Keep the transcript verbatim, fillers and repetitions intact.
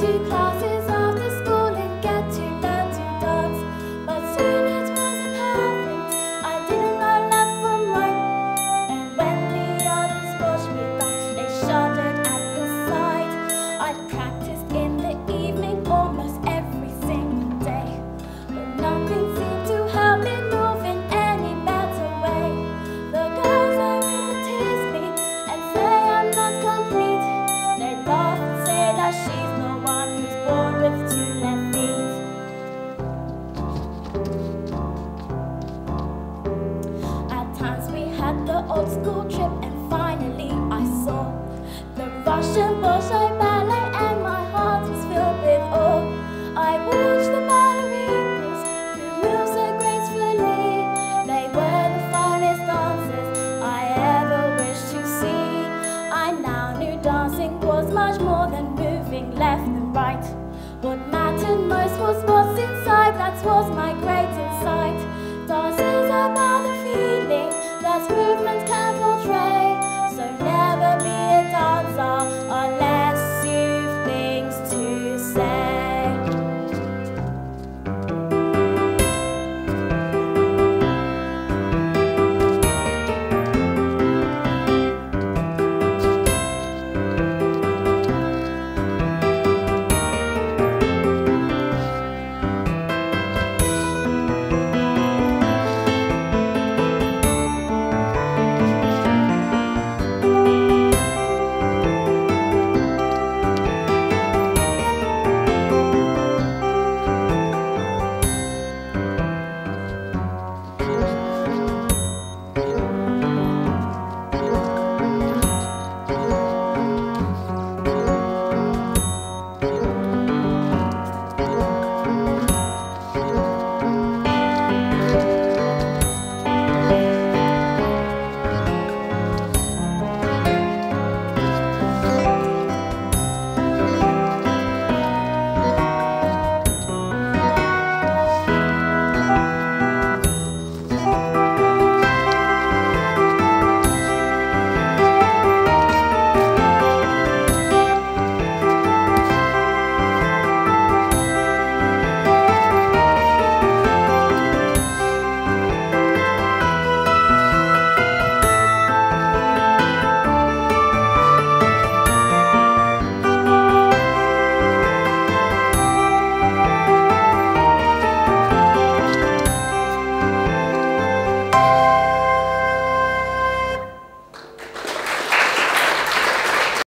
to classes after school and get to learn to dance. But soon it was apparent I didn't know left from right. And when the others watched me dance, they shuddered at the sight. I'd practiced in the evening almost every single day, but nothing seemed to help me move in any better way. The girls, they would tease me and say I'm not complete. They laugh and say that she's no one who's born with two left feet. At times we had the old school trip, and finally I saw the Russian Bolshoi Ballet, and my heart was filled with awe. I watched the ballerinas who moved so gracefully. They were the finest dancers I ever wished to see. I now knew dancing was much more than moving left and right. What mattered most was what's inside, that was my great